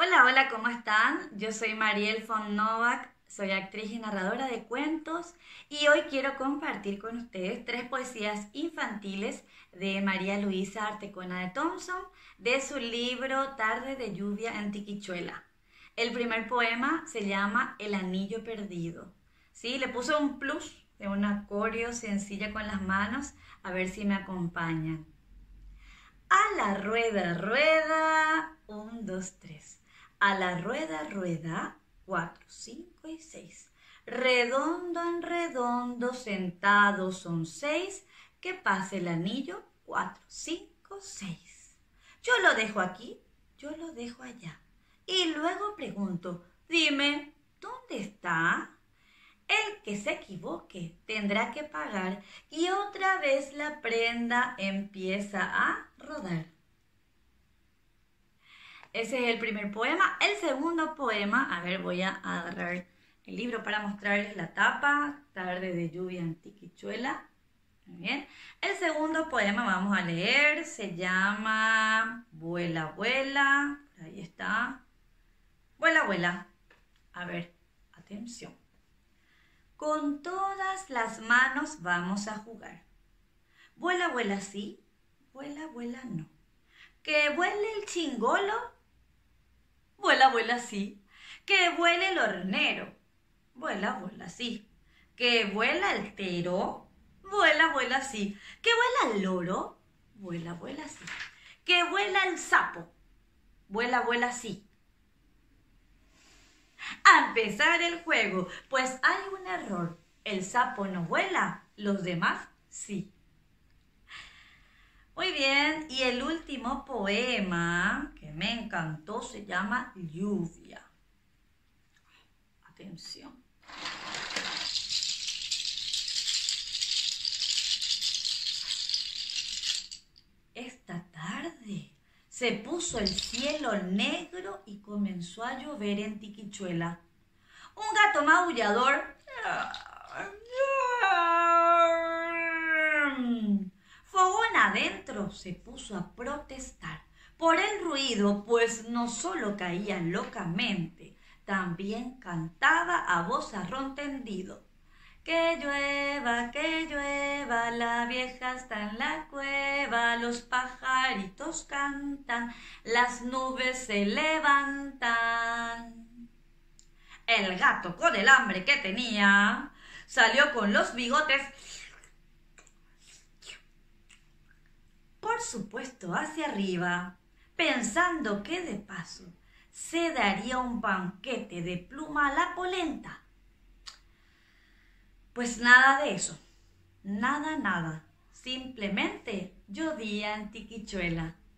Hola, hola, ¿cómo están? Yo soy Mariel von Novak, soy actriz y narradora de cuentos y hoy quiero compartir con ustedes tres poesías infantiles de María Luisa Artecona de Thompson de su libro Tarde de lluvia en Tiquichuela. El primer poema se llama El anillo perdido. Sí, le puse un plus de una coreo sencilla con las manos, a ver si me acompañan. A la rueda, rueda, un, dos, tres. A la rueda, rueda, cuatro, cinco y seis. Redondo en redondo, sentados son seis. Que pase el anillo, cuatro, cinco, seis. Yo lo dejo aquí, yo lo dejo allá. Y luego pregunto, dime, ¿dónde está? El que se equivoque tendrá que pagar y otra vez la prenda empieza a rodar. Ese es el primer poema. El segundo poema, a ver, voy a agarrar el libro para mostrarles la tapa. Tarde de lluvia en Tiquichuela. Muy bien. El segundo poema vamos a leer. Se llama Vuela, vuela. Ahí está. Vuela, vuela. A ver, atención. Con todas las manos vamos a jugar. Vuela, vuela sí, vuela, vuela no. Que vuele el chingolo, vuela, vuela sí. Que vuele el hornero, vuela, vuela sí. Que vuela el tero, vuela, vuela sí. Que vuela el loro, vuela, vuela sí. Que vuela el sapo, vuela, vuela sí. A empezar el juego, pues hay un error. El sapo no vuela, los demás sí. Muy bien, y el último poema que me encantó se llama Lluvia. Atención. Esta tarde se puso el cielo negro y comenzó a llover en Tiquichuela. Un gato maullador fogón adentro se puso a protestar por el ruido, pues no solo caía locamente, también cantaba a voz tendido. Que llueva, la vieja está en la cueva, los pajaritos cantan, las nubes se levantan. El gato, con el hambre que tenía, salió con los bigotes, por supuesto, hacia arriba, pensando que de paso se daría un banquete de pluma a la polenta. Pues nada de eso, nada, nada, simplemente llovía en Tiquichuela.